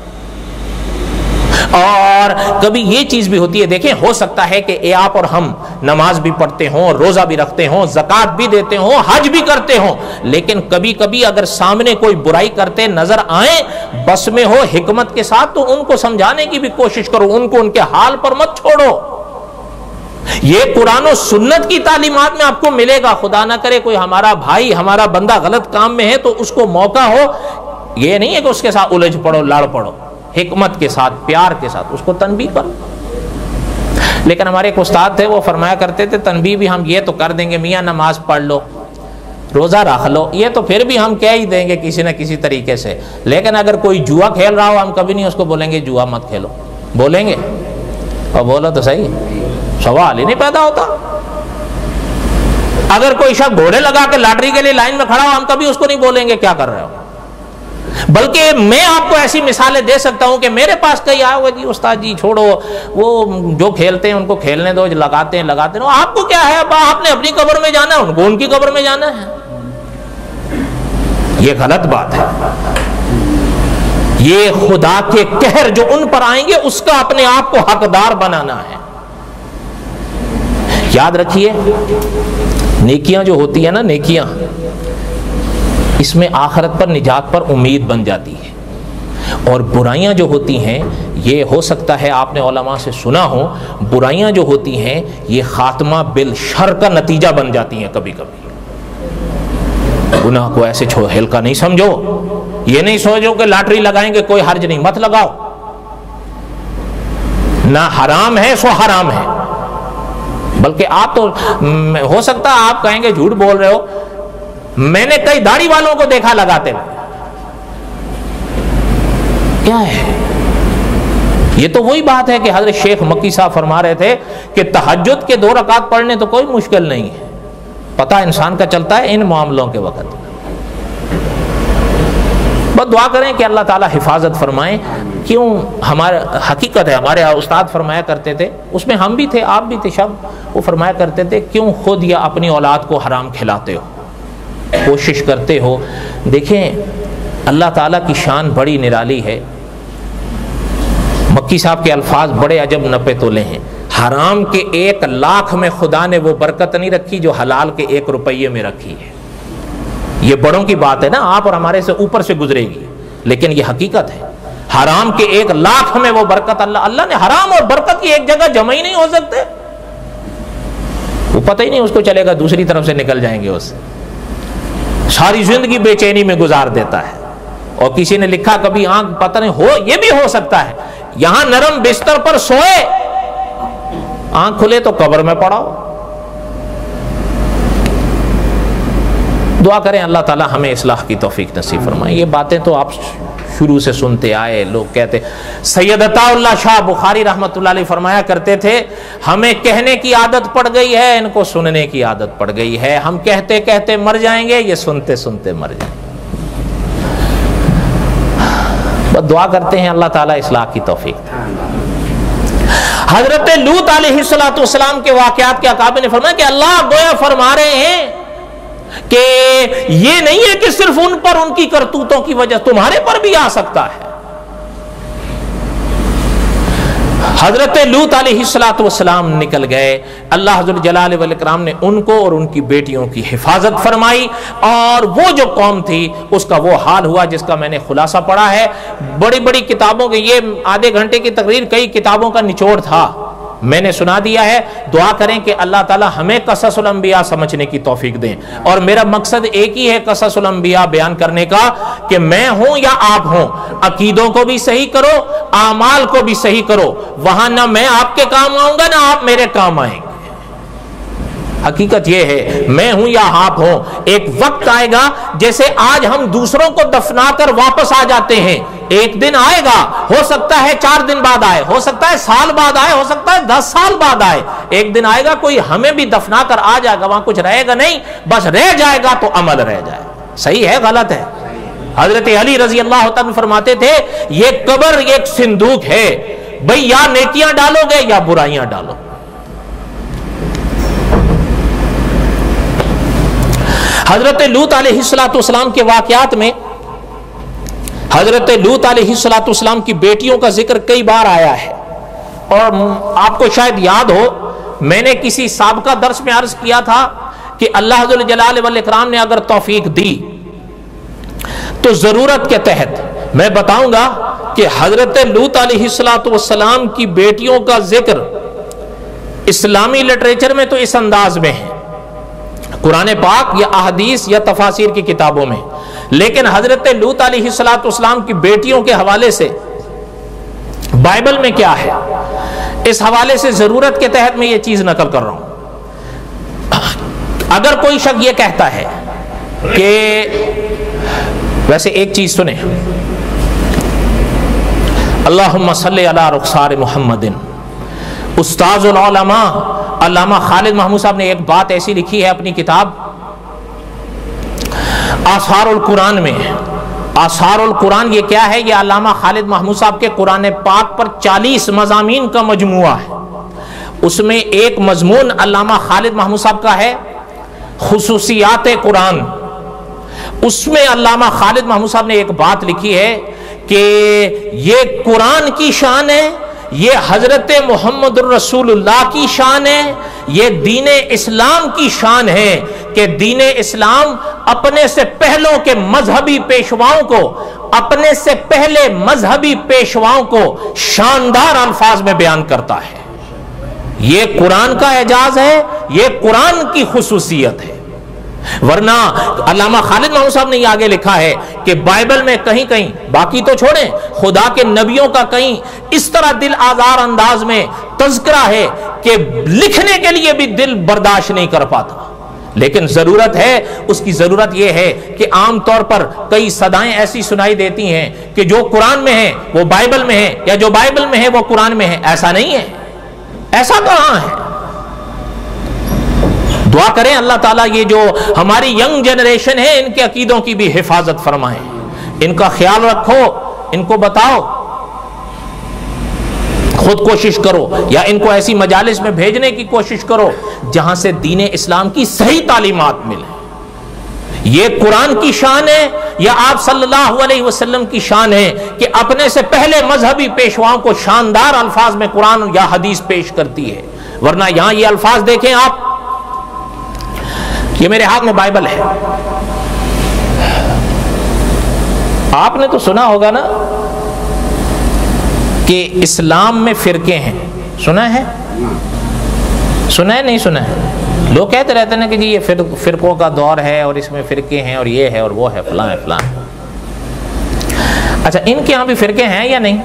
اور کبھی یہ چیز بھی ہوتی ہے، دیکھیں ہو سکتا ہے کہ اے آپ اور ہم نماز بھی پڑھتے ہوں، روزہ بھی رکھتے ہوں، زکوٰۃ بھی دیتے ہوں، حج بھی کرتے ہوں، لیکن کبھی کبھی اگر سامنے کوئی برائی کرتے نظر آئیں، بس میں ہو حکمت کے ساتھ، تو ان کو سمجھانے کی بھی کوشش کرو، ان کو ان کے حال پر مت چھوڑو۔ یہ قرآن و سنت کی تعلیمات میں آپ کو ملے گا۔ خدا نہ کرے کوئی ہمارا بھائی ہمارا بندہ غلط کام میں ہے تو اس کو موقع ہو، یہ نہیں ہے کہ اس کے ساتھ الجھ پڑو، لڑ پڑو، حکمت کے ساتھ پیار کے ساتھ اس کو تنبیہ کرو۔ لیکن ہمارے ایک استاد تھے، وہ فرمایا کرتے تھے تنبیہ بھی ہم یہ تو کر دیں گے میاں نماز پڑھ لو، روزہ رکھ لو، یہ تو پھر بھی ہم کہہ ہی دیں گے کسی نہ کسی طریقے سے، لیکن اگر کوئی جوا کھیل رہا ہو ہم کبھی نہیں اس کو بولیں گے جوا مت کھیلو، بولیں گے؟ اور بولو تو صحیح، سوال ہی نہیں پیدا ہوتا۔ اگر کوئی شخص گھوڑے لگا کے لاٹری کے لیے لائن میں کھڑا ہو ہم کبھی اس کو نہیں بولیں گے کیا کر رہے ہو، بلکہ میں آپ کو ایسی مثالیں دے سکتا ہوں کہ میرے پاس کئی آئے ہوئے جی استاد جی چھوڑو، وہ جو کھیلتے ہیں ان کو کھیلنے دو، لگاتے ہیں لگاتے ہیں، آپ کو کیا ہے، آپ نے اپنی قبر میں جانا ہے، ان کو ان کی قبر میں جانا ہے۔ یہ غلط بات ہے۔ یہ خدا کے قہر جو ان پر آئیں گے اس کا اپنے آپ کو حقدار بنانا ہے۔ یاد رکھیے نیکیاں جو ہوتی ہیں نا، نیکیاں اس میں آخرت پر نجات پر امید بن جاتی ہے، اور برائیاں جو ہوتی ہیں یہ ہو سکتا ہے آپ نے علماء سے سنا ہو، برائیاں جو ہوتی ہیں یہ خاتمہ بالشر کا نتیجہ بن جاتی ہیں۔ کبھی کبھی گناہ کو ایسے چھوڑ ہلکا نہیں سمجھو، یہ نہیں سوچو کہ لاٹری لگائیں گے کوئی حرج نہیں، مت لگاؤ، نہ حرام ہے سو حرام ہے، بلکہ آپ تو ہو سکتا ہے آپ کہیں گے جھوٹ بول رہے ہو، میں نے کئی داڑھی والوں کو دیکھا لگاتے ہوئے۔ کیا ہے یہ؟ تو وہی بات ہے کہ حضرت شیخ مکی صاحب فرما رہے تھے کہ تہجد کے دو رکعت پڑھنے تو کوئی مشکل نہیں ہے، پتہ انسان کا چلتا ہے ان معاملوں کے وقت۔ بس دعا کریں کہ اللہ تعالیٰ حفاظت فرمائیں۔ کیوں؟ ہمارا حقیقت ہے، ہمارے استاد فرمایا کرتے تھے، اس میں ہم بھی تھے آپ بھی تھے شب، وہ فرمایا کرتے تھے کیوں خود یا اپنی اولاد کو حرام کھلاتے ہو، کوشش کرتے ہو۔ دیکھیں اللہ تعالیٰ کی شان بڑی نرالی ہے۔ مکی صاحب کے الفاظ بڑے عجب نپے تولے ہیں۔ حرام کے ایک لاکھ میں خدا نے وہ برکت نہیں رکھی جو حلال کے ایک روپیے میں رکھی ہے۔ یہ بڑوں کی بات ہے نا، آپ اور ہمارے سے اوپر سے گزرے گی، لیکن یہ حقیقت ہے۔ حرام کے ایک لاکھ میں وہ برکت اللہ اللہ نے حرام اور برکت کی ایک جگہ جمع ہی نہیں ہو سکتے، وہ پتہ ہی نہیں اس کو چلے گا دوسری طرف سے نکل جائیں گے، اس سے ساری زندگی بے چینی میں گزار دیتا ہے۔ اور کسی نے لکھا کبھی آنکھ پتہ نہیں ہو، یہ بھی ہو سکتا ہے یہاں نرم بستر پر سوئے، آنکھ کھلے تو قبر میں پڑاؤ۔ دعا کریں اللہ تعالی ہمیں اصلاح کی توفیق نصیب فرمائے۔ یہ باتیں تو آپ شروع سے سنتے آئے، لوگ کہتے، سید عطا اللہ شاہ بخاری رحمۃ اللہ علیہ فرمایا کرتے تھے ہمیں کہنے کی عادت پڑ گئی ہے، ان کو سننے کی عادت پڑ گئی ہے، ہم کہتے کہتے مر جائیں گے، یہ سنتے سنتے مر جائیں گے۔ بس دعا کرتے ہیں اللہ تعالیٰ اصلاح کی توفیق۔ حضرت لوط علیہ الصلوۃ والسلام کے واقعات کے اکابر نے فرمایا کہ اللہ گویا فرما رہے ہیں کہ یہ نہیں ہے کہ صرف ان پر ان کی کرتوتوں کی وجہ تمہارے پر بھی آ سکتا ہے. حضرت لوط علیہ الصلوۃ والسلام نکل گئے. اللہ ذو الجلال والاکرام نے ان کو اور ان کی بیٹیوں کی حفاظت فرمائی، اور وہ جو قوم تھی اس کا وہ حال ہوا جس کا میں نے خلاصہ پڑھا ہے. بڑی بڑی کتابوں کے، یہ آدھے گھنٹے کی تقریر کئی کتابوں کا نچوڑ تھا، میں نے سنا دیا ہے. دعا کریں کہ اللہ تعالی ہمیں قصص الانبیاء سمجھنے کی توفیق دیں. اور میرا مقصد ایک ہی ہے قصص الانبیاء بیان کرنے کا، کہ میں ہوں یا آپ ہوں، عقیدوں کو بھی صحیح کرو، اعمال کو بھی صحیح کرو. وہاں نہ میں آپ کے کام آؤں گا نہ آپ میرے کام آئیں گے. حقیقت یہ ہے میں ہوں یا آپ ہوں، ایک وقت آئے گا جیسے آج ہم دوسروں کو دفنا کر واپس آ جاتے ہیں، ایک دن آئے گا، ہو سکتا ہے چار دن بعد آئے، ہو سکتا ہے سال بعد آئے، ہو سکتا ہے دس سال بعد آئے. ایک دن آئے گا کوئی ہمیں بھی دفنا کر آ جائے گا، وہاں کچھ رہے گا نہیں، بس رہ جائے گا تو عمل رہ جائے. صحیح ہے غلط ہے؟ حضرت علی رضی اللہ عنہ فرماتے تھے یہ قبر ایک صندوق ہے، بھئی یا نیکیاں ڈالو گے یا برائیاں ڈالو. حضرت لوط علیہ السلام کے واقعات میں حضرت لوط علیہ السلام کی بیٹیوں کا ذکر کئی بار آیا ہے. اور آپ کو شاید یاد ہو، میں نے کسی سابقہ درس میں عرض کیا تھا کہ اللہ ذو الجلال والاکرام نے اگر توفیق دی تو ضرورت کے تحت میں بتاؤں گا کہ حضرت لوط علیہ السلام کی بیٹیوں کا ذکر اسلامی لٹریچر میں تو اس انداز میں ہے، قرآن پاک یا احادیث یا تفاسیر کی کتابوں میں، لیکن حضرت لوط علیہ السلام کی بیٹیوں کے حوالے سے بائبل میں کیا ہے، اس حوالے سے ضرورت کے تحت میں یہ چیز نقل کر رہا ہوں. اگر کوئی شخص یہ کہتا ہے کہ ویسے ایک چیز سنیں، اللہم صلی علی رخسار محمد. استاذ العلماء علامہ خالد محمود صاحب نے ایک بات ایسی لکھی ہے اپنی کتاب آثار القرآن میں. آثار القرآن یہ کیا ہے؟ یہ علامہ خالد محمود صاحب کے قرآن پاک پر چالیس مضامین کا مجموعہ ہے. اس میں ایک مضمون علامہ خالد محمود صاحب کا ہے خصوصیات قرآن. اس میں علامہ خالد محمود صاحب نے ایک بات لکھی ہے کہ یہ قرآن کی شان ہے، یہ حضرت محمد الرسول اللہ کی شان ہے، یہ دین اسلام کی شان ہے کہ دین اسلام اپنے سے پہلوں کے مذہبی پیشواؤں کو اپنے سے پہلے مذہبی پیشواؤں کو شاندار الفاظ میں بیان کرتا ہے. یہ قرآن کا اعجاز ہے، یہ قرآن کی خصوصیت ہے. ورنہ علامہ خالد محمود صاحب نے یہ آگے لکھا ہے کہ بائبل میں کہیں کہیں، باقی تو چھوڑیں، خدا کے نبیوں کا کہیں اس طرح دل آزار انداز میں تذکرہ ہے کہ لکھنے کے لیے بھی دل برداشت نہیں کر پاتا. لیکن ضرورت ہے، اس کی ضرورت یہ ہے کہ عام طور پر کئی صدائیں ایسی سنائی دیتی ہیں کہ جو قرآن میں ہے وہ بائبل میں ہے، یا جو بائبل میں ہے وہ قرآن میں ہے. ایسا نہیں ہے، ایسا کہاں ہے؟ دعا کریں اللہ تعالیٰ یہ جو ہماری ینگ جنریشن ہے ان کے عقیدوں کی بھی حفاظت فرمائیں، ان کا خیال رکھو، ان کو بتاؤ، خود کوشش کرو یا ان کو ایسی مجالس میں بھیجنے کی کوشش کرو جہاں سے دین اسلام کی صحیح تعلیمات ملے. یہ قرآن کی شان ہے یا آپ صلی اللہ علیہ وسلم کی شان ہے کہ اپنے سے پہلے مذہبی پیشواؤں کو شاندار الفاظ میں قرآن یا حدیث پیش کرتی ہے. ورنہ یہاں یہ الفاظ دیکھیں آپ، یہ میرے ہاتھ میں بائبل ہے، آپ نے تو سنا ہوگا نا کہ اسلام میں فرقے ہیں. سنا ہے؟ سنا ہے نہیں سنا ہے؟ لوگ کہتے رہتے ہیں کہ جی یہ فرقوں کا دور ہے اور اس میں فرقے ہیں اور یہ ہے اور وہ ہے فلاں ہے فلاں. اچھا ان کے ہاں بھی فرقے ہیں یا نہیں؟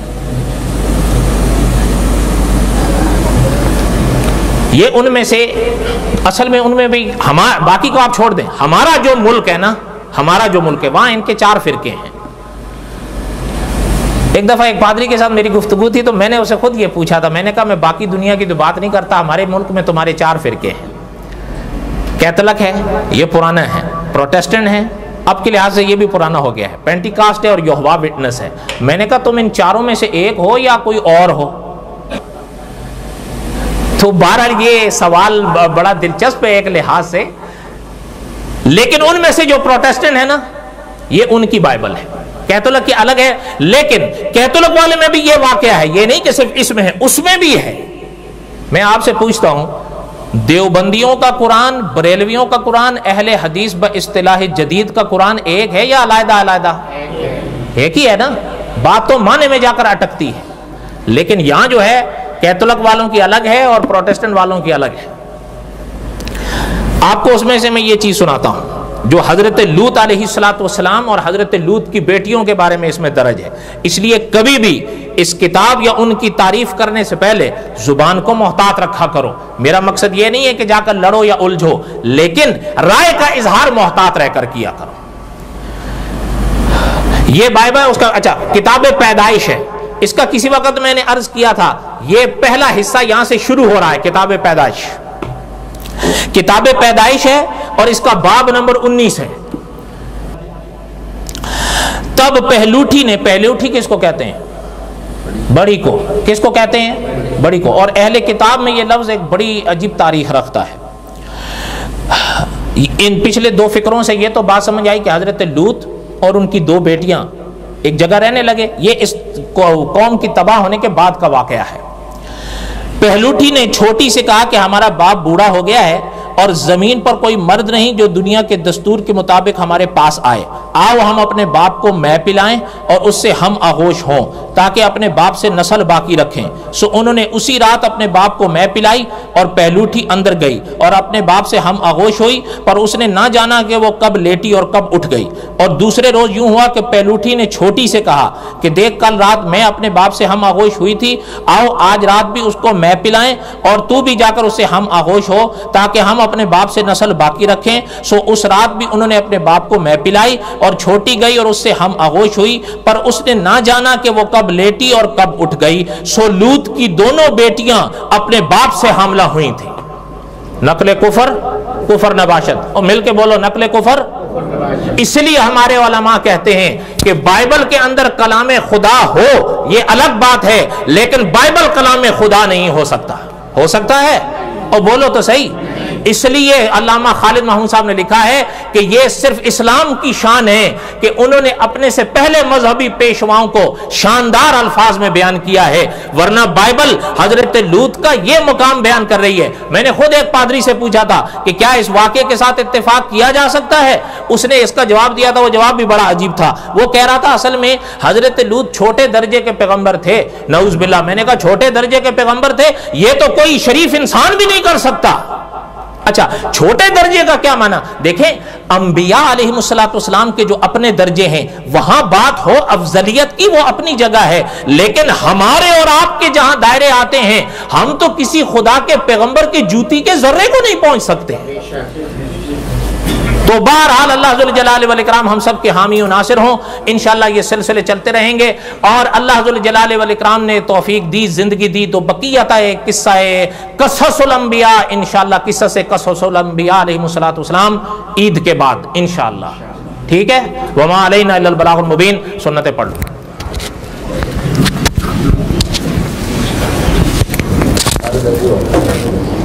یہ ان میں سے اصل میں ان میں بھی ہمارا، باقی کو آپ چھوڑ دیں، ہمارا جو ملک ہے نا، ہمارا جو ملک ہے وہاں ان کے چار فرقے ہیں. ایک دفعہ ایک پادری کے ساتھ میری گفتگو تھی تو میں نے اسے خود یہ پوچھا تھا، میں نے کہا میں باقی دنیا کی تو بات نہیں کرتا، ہمارے ملک میں تمہارے چار فرقے ہیں. کیتھولک ہے، یہ پرانا ہے، پروٹیسٹنٹ ہے، اب کے لحاظ سے یہ بھی پرانا ہو گیا ہے، پینٹیکاسٹ ہے اور یہوہ وٹنس ہے. میں نے کہا تم ان چاروں میں سے ایک ہو یا کوئی اور ہو؟ تو بہرحال یہ سوال بڑا دلچسپ ہے ایک لحاظ سے، لیکن ان میں سے جو پروٹیسٹنٹ ہے نا، یہ ان کی بائبل ہے، کیتھولک کی الگ ہے، لیکن کیتھولک والے میں بھی یہ واقعہ ہے، یہ نہیں کہ صرف اس میں ہے، اس میں بھی ہے۔ میں آپ سے پوچھتا ہوں، دیوبندیوں کا قرآن، بریلویوں کا قرآن، اہل حدیث با اصطلاح جدید کا قرآن ایک ہے یا علیحدہ علیحدہ؟ ایک ہی ہے نا، بات تو معنی میں جا کر اٹکتی ہے۔ لیکن یہاں جو ہے کیتھولک والوں کی الگ ہے اور پروٹیسٹنٹ والوں کی الگ ہے۔ آپ کو اس میں سے میں یہ چیز سناتا ہوں جو حضرت لوط علیہ الصلوۃ والسلام اور حضرت لوط کی بیٹیوں کے بارے میں اس میں درج ہے۔ اس لیے کبھی بھی اس کتاب یا ان کی تعریف کرنے سے پہلے زبان کو محتاط رکھا کرو۔ میرا مقصد یہ نہیں ہے کہ جا کر لڑو یا الجھو، لیکن رائے کا اظہار محتاط رہ کر کیا کرو۔ یہ بائبل اس کا اچھا کتاب پیدائش ہے، اس کا کسی وقت میں نے عرض کیا تھا، یہ پہلا حصہ یہاں سے شروع ہو رہا ہے، کتاب پیدائش کتاب پیدائش ہے اور اس کا باب نمبر انیس ہے۔ تب پہلوٹھی نے، پہلوٹھی کس کو کہتے ہیں؟ بڑی کو۔ کس کو کہتے ہیں؟ بڑی کو۔ اور اہل کتاب میں یہ لفظ ایک بڑی عجیب تاریخ رکھتا ہے۔ ان پچھلے دو فکروں سے یہ تو بات سمجھ آئی کہ حضرت لوط اور ان کی دو بیٹیاں ایک جگہ رہنے لگے، یہ اس قوم کی تباہ ہونے کے بعد کا واقعہ ہے۔ پہلوٹھی نے چھوٹی سے کہا کہ ہمارا باپ بوڑھا ہو گیا ہے اور زمین پر کوئی مرد نہیں جو دنیا کے دستور کے مطابق ہمارے پاس آئے، آؤ ہم اپنے باپ کو مے پلائیں اور اس سے ہم آغوش ہوں تاکہ اپنے باپ سے نسل باقی رکھیں۔ سو انہوں نے اسی رات اپنے باپ کو مے پلائی اور پہلوٹھی اندر گئی اور اپنے باپ سے ہم آغوش ہوئی، پر اس نے نہ جانا کہ وہ کب لیٹی اور کب اٹھ گئی۔ اور دوسرے روز یوں ہوا کہ پہلوٹھی نے چھوٹی سے کہا کہ دیکھ کل رات میں اپنے باپ سے ہم آغوش ہوئی تھی، آؤ آج رات بھی اس کو مے پلائیں اور تو بھی جا کر اس سے ہم آغوش ہو تاکہ ہم اپنے باپ سے نسل باقی رکھیں۔ سو اس رات بھی انہوں نے اپنے باپ کو مے پلائی اور چھوٹی گئی اور اس سے ہم آغوش ہوئی، پر اس نے نہ جانا کہ وہ کب لیٹی اور کب اٹھ گئی۔ سو لوط کی دونوں بیٹیاں اپنے باپ سے حاملہ ہوئی تھیں۔ نقل کفر، کفر نباشت، اور مل کے بولو نقل کفر۔ اس لیے ہمارے علماء کہتے ہیں کہ بائبل کے اندر کلام خدا ہو یہ الگ بات ہے، لیکن بائبل کلام خدا نہیں ہو سکتا۔ ہو سکتا ہے؟ اور بولو تو صحیح۔ اس لیے علامہ خالد محمود صاحب نے لکھا ہے کہ یہ صرف اسلام کی شان ہے کہ انہوں نے اپنے سے پہلے مذہبی پیشواؤں کو شاندار الفاظ میں بیان کیا ہے، ورنہ بائبل حضرت لوط کا یہ مقام بیان کر رہی ہے۔ میں نے خود ایک پادری سے پوچھا تھا کہ کیا اس واقعے کے ساتھ اتفاق کیا جا سکتا ہے؟ اس نے اس کا جواب دیا تھا، وہ جواب بھی بڑا عجیب تھا۔ وہ کہہ رہا تھا اصل میں حضرت لوط چھوٹے درجے کے پیغمبر تھے، نعوذ باللہ۔ میں نے کہا چھوٹے درجے کے پیغمبر تھے، یہ تو کوئی شریف انسان بھی نہیں کر سکتا۔ اچھا چھوٹے درجے کا کیا معنی؟ دیکھیں انبیاء علیہ الصلوۃ والسلام کے جو اپنے درجے ہیں وہاں بات ہو افضلیت کی، وہ اپنی جگہ ہے، لیکن ہمارے اور آپ کے جہاں دائرے آتے ہیں ہم تو کسی خدا کے پیغمبر کی جوتی کے ذرے کو نہیں پہنچ سکتے۔ تو بہرحال اللہ ذو الجلال والاکرام ہم سب کے حامی و ناصر ہوں۔ انشاءاللہ یہ سلسلے چلتے رہیں گے، اور اللہ ذو الجلال والاکرام نے توفیق دی، زندگی دی تو بقیت ہے قصہ قصص الانبیاء، انشاءاللہ قصص قصص الانبیاء علیہ الصلوۃ والسلام عید کے بعد انشاءاللہ، ٹھیک ہے؟ وما علینا الا البلاغ المبین۔ سنتیں پڑھ لو۔